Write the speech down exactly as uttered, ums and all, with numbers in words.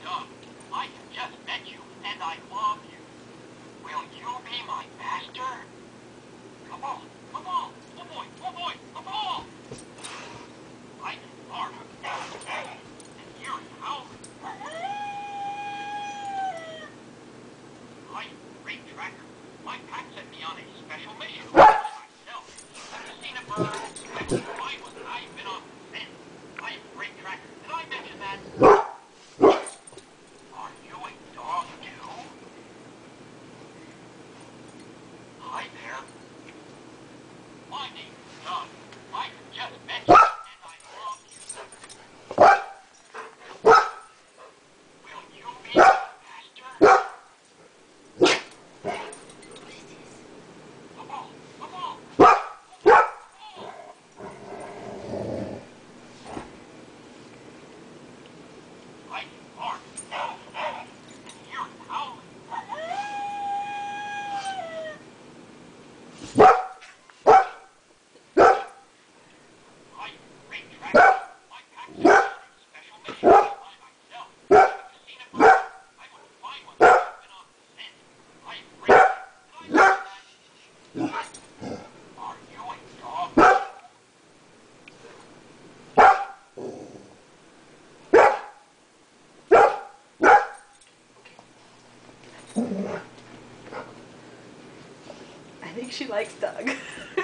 dog. I just met you, and I love you. Will you be my master? Come on, come on, oh boy, oh boy, come on! I can bark, and here's how. I'm Great Tracker. My pack sent me on a special mission myself. Have you seen a bird? I will find one. I've been on scent. I'm Great Tracker. Did I mention that? Are you a dog too? Hi there. My name is Doug. I just met you, and I love you. Will you be my master? Come on, come on. I can bark. And here's howling. I'm Great Tracker. My pack sent me on a special mission by myself. Have you seen a bird? I will find one. I've been on scent. I'm Great Tracker. Did I mention that? Are you a dog? I think she likes Doug.